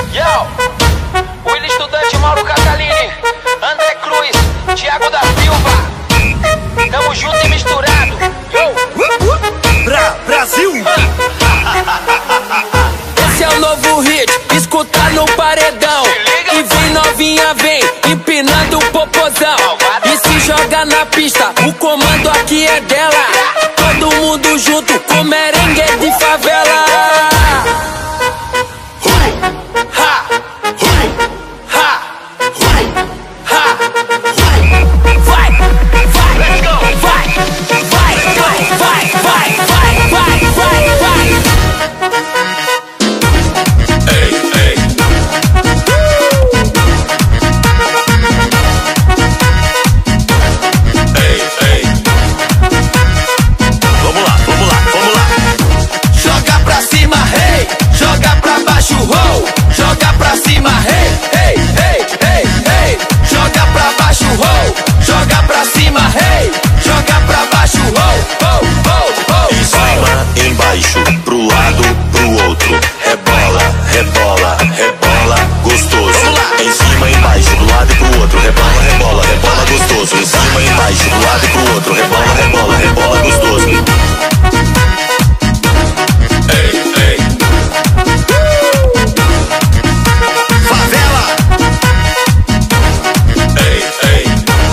Yo, Willi Estudante, Mauro Catalini, André Cruz, Thiago da Silva. Tamo junto e misturado. Yo. Brasil. Esse é o novo hit, escuta no paredão. E vem novinha, vem, empinando o popozão. E se joga na pista, o comando aqui é dela. Todo mundo junto com merengue de favela. Pro lado, pro outro, rebola, rebola, rebola, gostoso. Em cima, embaixo, pro lado e pro outro, rebola, rebola, rebola, gostoso. Em cima, embaixo, pro lado e pro outro, rebola, rebola, rebola, gostoso. Ei, ei. Favela. Ei, ei.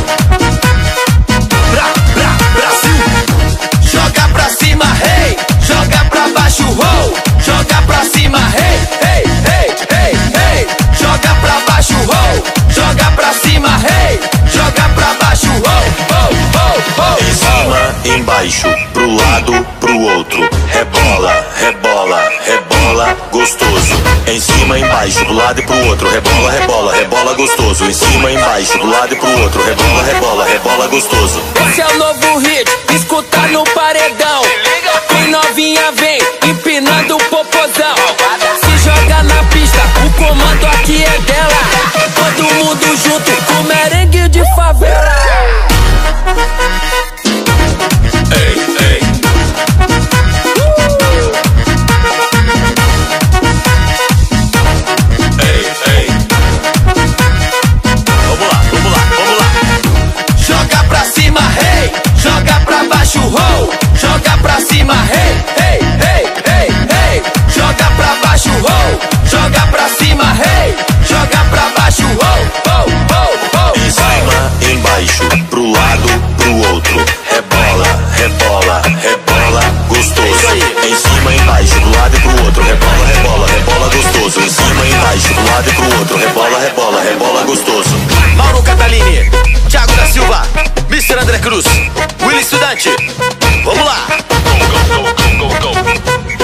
Brasil. Joga pra cima, hey. Joga pra baixo, roll. Joga pra cima, hey, hey, hey, hey, hey. Joga pra baixo, roll. Joga pra cima, hey. Joga pra baixo, roll, roll, roll, roll. Em cima, embaixo, pro lado, pro outro. Rebola, rebola, rebola, gostoso. Em cima, embaixo, pro lado e pro outro. Rebola, rebola, rebola, gostoso. Em cima, embaixo, pro lado e pro outro. Rebola, rebola, rebola, gostoso. Esse é o novo hit, escuta no paredão. Vem novinha, vem, empinando o popozão. Se joga na pista, o comando aqui é dela. Todo mundo junto com merengue de favela. Ei, ei. Ei, ei. Vamos lá, vamos lá, vamos lá. Joga pra cima, hey. Joga pra baixo, roll. Joga pra cima, hey, hey, hey, hey, hey. Joga pra baixo, roll. Joga pra cima, hey. Joga pra baixo, roll, roll, roll, roll. Em cima, embaixo, pro lado, pro outro. Rebola, rebola, rebola, gostoso. Em cima, embaixo, pro lado e pro outro. Rebola, rebola, rebola, gostoso. Em cima, embaixo, pro lado e pro outro. Rebola, rebola, rebola, gostoso. Mauro Catalini, Thiago da Silva, Mr. André Cruz, Willi Estudante. Vamos lá. Go, go, go, go, go, go.